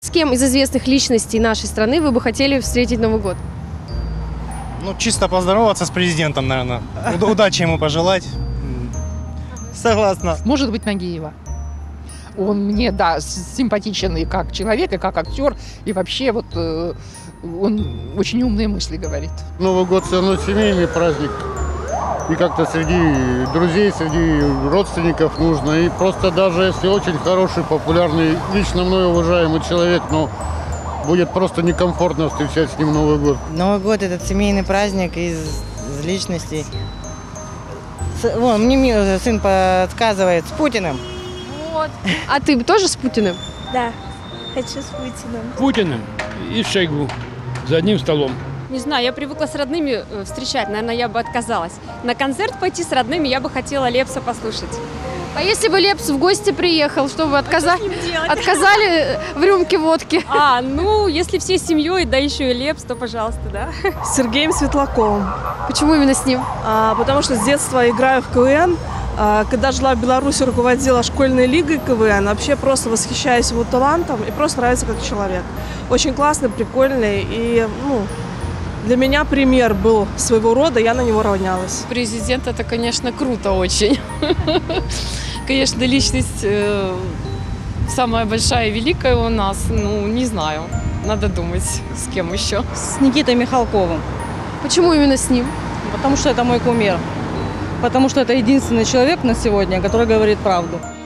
С кем из известных личностей нашей страны вы бы хотели встретить Новый год? Ну, чисто поздороваться с президентом, наверное. Удачи ему пожелать. Согласна. Может быть, Нагиева. Он мне, да, симпатичен и как человек, и как актер, и вообще вот он очень умные мысли говорит. Новый год все равно семейный праздник. И как-то среди друзей, среди родственников нужно. И просто даже если очень хороший, популярный, лично мной уважаемый человек, но будет просто некомфортно встречать с ним Новый год. Новый год – это семейный праздник из личностей. Вон, мне сын подсказывает, с Путиным. Вот. А ты тоже с Путиным? Да, хочу с Путиным. Путиным и Шойгу за одним столом. Не знаю, я привыкла с родными встречать, наверное, я бы отказалась. На концерт пойти с родными я бы хотела Лепса послушать. А если бы Лепс в гости приехал, что вы отказали в рюмке водки? Ну, если всей семьей, да еще и Лепс, то пожалуйста, да. С Сергеем Светлаковым. Почему именно с ним? Потому что с детства играю в КВН. Когда жила в Беларуси, руководила школьной лигой КВН. Вообще просто восхищаюсь его талантом и просто нравится как человек. Очень классный, прикольный и, для меня пример был своего рода, я на него равнялась. Президент – это, конечно, круто очень. Конечно, личность самая большая и великая у нас. Не знаю, надо думать, с кем еще. С Никитой Михалковым. Почему именно с ним? Потому что это мой кумир. Потому что это единственный человек на сегодня, который говорит правду.